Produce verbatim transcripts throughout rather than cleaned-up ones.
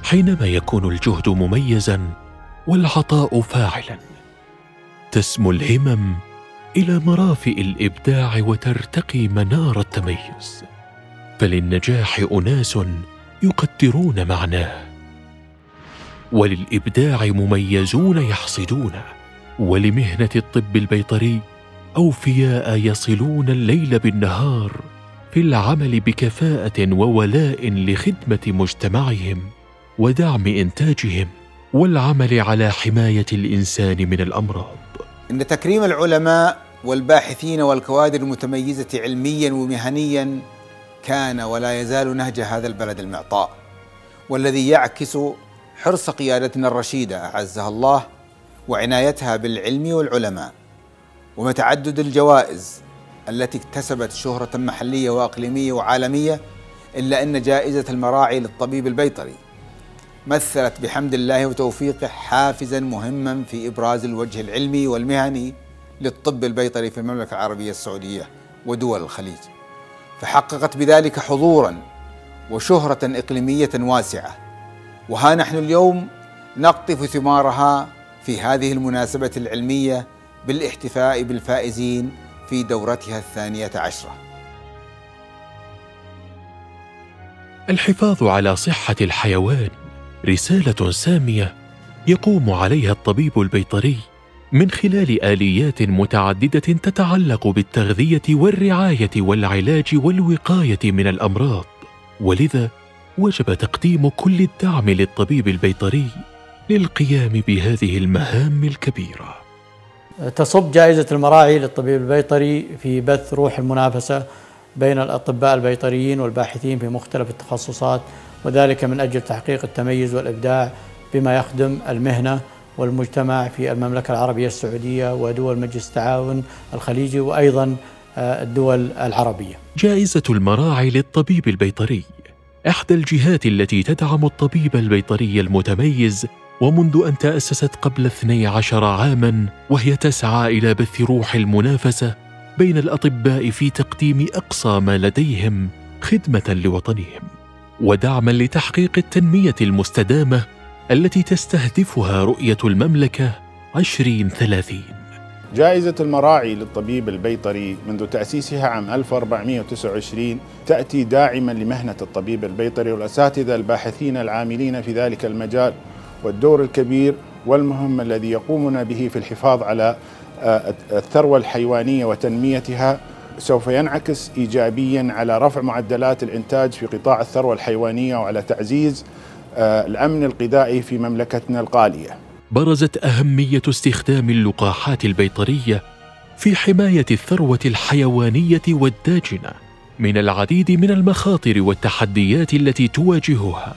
حينما يكون الجهد مميزا والعطاء فاعلا، تسمو الهمم إلى مرافئ الإبداع وترتقي منار التميز. فللنجاح أناس يقدرون معناه، وللإبداع مميزون يحصدونه، ولمهنة الطب البيطري أوفياء يصلون الليل بالنهار في العمل بكفاءة وولاء لخدمة مجتمعهم ودعم إنتاجهم والعمل على حماية الإنسان من الأمراض. إن تكريم العلماء والباحثين والكوادر المتميزة علميا ومهنيا كان ولا يزال نهج هذا البلد المعطاء، والذي يعكس حرص قيادتنا الرشيدة أعزها الله وعنايتها بالعلم والعلماء، ومتعدد الجوائز التي اكتسبت شهرة محلية وإقليمية وعالمية، إلا أن جائزة المراعي للطبيب البيطري مثلت بحمد الله وتوفيقه حافزا مهما في إبراز الوجه العلمي والمهني للطب البيطري في المملكة العربية السعودية ودول الخليج، فحققت بذلك حضورا وشهرة إقليمية واسعة. وها نحن اليوم نقطف ثمارها في هذه المناسبة العلمية بالاحتفاء بالفائزين في دورتها الثانية عشرة. الحفاظ على صحة الحيوان رسالة سامية يقوم عليها الطبيب البيطري من خلال آليات متعددة تتعلق بالتغذية والرعاية والعلاج والوقاية من الأمراض، ولذا وجب تقديم كل الدعم للطبيب البيطري للقيام بهذه المهام الكبيرة. تصب جائزة المراعي للطبيب البيطري في بث روح المنافسة بين الأطباء البيطريين والباحثين في مختلف التخصصات، وذلك من أجل تحقيق التميز والإبداع بما يخدم المهنة والمجتمع في المملكة العربية السعودية ودول مجلس التعاون الخليجي وأيضا الدول العربية. جائزة المراعي للطبيب البيطري إحدى الجهات التي تدعم الطبيب البيطري المتميز، ومنذ أن تأسست قبل اثني عشر عاماً وهي تسعى إلى بث روح المنافسة بين الأطباء في تقديم أقصى ما لديهم خدمة لوطنهم ودعماً لتحقيق التنمية المستدامة التي تستهدفها رؤية المملكة عشرين ثلاثين. جائزة المراعي للطبيب البيطري منذ تأسيسها عام ألف وأربعمئة وتسعة وعشرين تأتي داعماً لمهنة الطبيب البيطري والأساتذة الباحثين العاملين في ذلك المجال، والدور الكبير والمهم الذي يقومون به في الحفاظ على الثروة الحيوانية وتنميتها سوف ينعكس إيجابياً على رفع معدلات الإنتاج في قطاع الثروة الحيوانية وعلى تعزيز الأمن الغذائي في مملكتنا الغالية. برزت أهمية استخدام اللقاحات البيطرية في حماية الثروة الحيوانية والداجنة من العديد من المخاطر والتحديات التي تواجهها.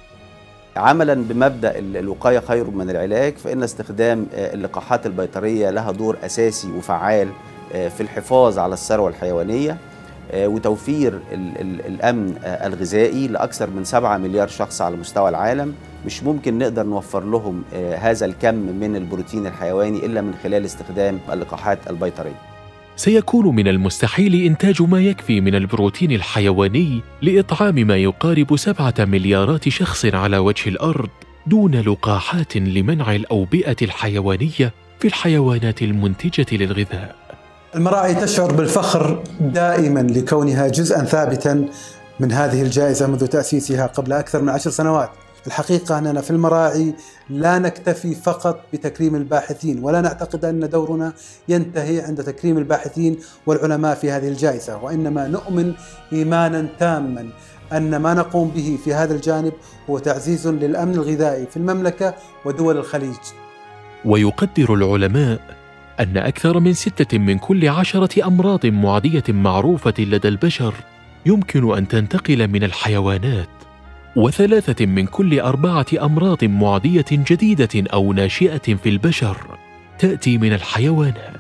عملا بمبدأ الوقاية خير من العلاج، فإن استخدام اللقاحات البيطرية لها دور أساسي وفعال في الحفاظ على الثروة الحيوانية وتوفير الأمن الغذائي لأكثر من سبعة مليار شخص على مستوى العالم. مش ممكن نقدر نوفر لهم هذا الكم من البروتين الحيواني إلا من خلال استخدام اللقاحات البيطرية. سيكون من المستحيل إنتاج ما يكفي من البروتين الحيواني لإطعام ما يقارب سبعة مليارات شخص على وجه الأرض دون لقاحات لمنع الأوبئة الحيوانية في الحيوانات المنتجة للغذاء. المراعي تشعر بالفخر دائما لكونها جزءا ثابتا من هذه الجائزة منذ تأسيسها قبل أكثر من عشر سنوات. الحقيقة أننا في المراعي لا نكتفي فقط بتكريم الباحثين، ولا نعتقد أن دورنا ينتهي عند تكريم الباحثين والعلماء في هذه الجائزة، وإنما نؤمن إيمانا تاما أن ما نقوم به في هذا الجانب هو تعزيز للأمن الغذائي في المملكة ودول الخليج. ويقدر العلماء أن أكثر من ستة من كل عشرة أمراض معدية معروفة لدى البشر يمكن أن تنتقل من الحيوانات، وثلاثة من كل أربعة أمراض معدية جديدة أو ناشئة في البشر تأتي من الحيوانات.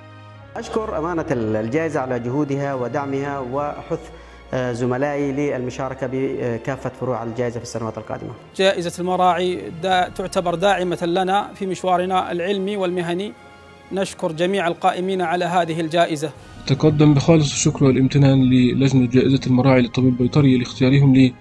أشكر أمانة الجائزة على جهودها ودعمها وحث زملائي للمشاركة بكافة فروع الجائزة في السنوات القادمة. جائزة المراعي دا تعتبر داعمة لنا في مشوارنا العلمي والمهني. نشكر جميع القائمين على هذه الجائزة. تقدم بخالص الشكر والامتنان للجنة جائزة المراعي للطبيب البيطري لاختيارهم لي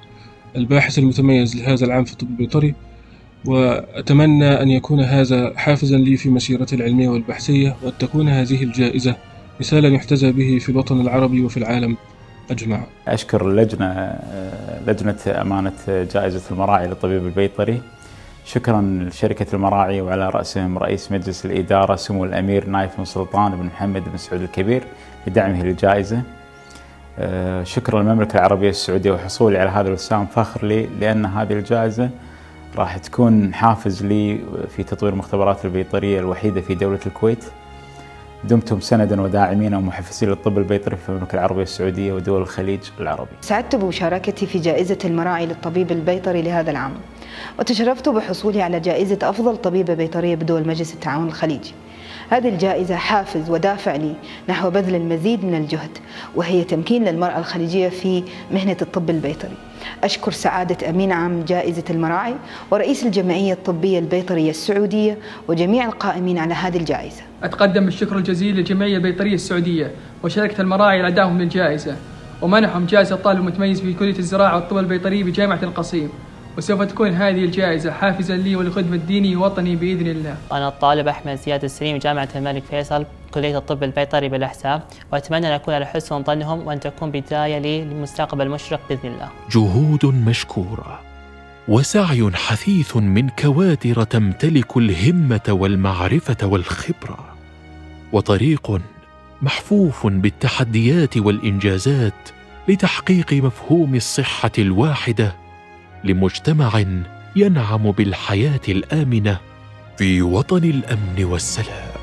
الباحث المتميز لهذا العام في الطب البيطري، وأتمنى أن يكون هذا حافزا لي في مسيرتي العلمية والبحثية، وأن تكون هذه الجائزة مثالا يحتذى به في الوطن العربي وفي العالم أجمع. أشكر اللجنة لجنة أمانة جائزة المراعي للطبيب البيطري، شكرا لشركة المراعي وعلى رأسهم رئيس مجلس الإدارة سمو الأمير نايف بن سلطان بن محمد بن سعود الكبير لدعمه للجائزة. شكرا للمملكة العربية السعودية وحصولي على هذا الوسام فخر لي، لأن هذه الجائزة راح تكون حافز لي في تطوير مختبرات البيطرية الوحيدة في دولة الكويت. دمتم سندا وداعمين ومحفزين للطب البيطري في المملكة العربية السعودية ودول الخليج العربي. سعدت بمشاركتي في جائزة المراعي للطبيب البيطري لهذا العام، وتشرفت بحصولي على جائزة أفضل طبيبة بيطرية بدول مجلس التعاون الخليجي. هذه الجائزة حافز ودافع لي نحو بذل المزيد من الجهد، وهي تمكين للمرأة الخليجية في مهنة الطب البيطري. أشكر سعادة أمين عام جائزة المراعي ورئيس الجمعية الطبية البيطرية السعودية وجميع القائمين على هذه الجائزة. أتقدم بالشكر الجزيل للجمعية البيطرية السعودية وشركة المراعي على دعمهم للجائزة، ومنحهم جائزة الطالب المتميز في كلية الزراعة والطب البيطري بجامعة القصيم. وسوف تكون هذه الجائزة حافزا لي ولخدمة ديني ووطني بإذن الله. أنا الطالب أحمد زياد السليم جامعة الملك فيصل كلية الطب البيطري بالأحساء، وأتمنى أن أكون على حسن ظنهم وأن تكون بداية لي للمستقبل مشرق بإذن الله. جهود مشكورة وسعي حثيث من كوادر تمتلك الهمة والمعرفة والخبرة، وطريق محفوف بالتحديات والإنجازات لتحقيق مفهوم الصحة الواحدة لمجتمع ينعم بالحياة الآمنة في وطن الأمن والسلام.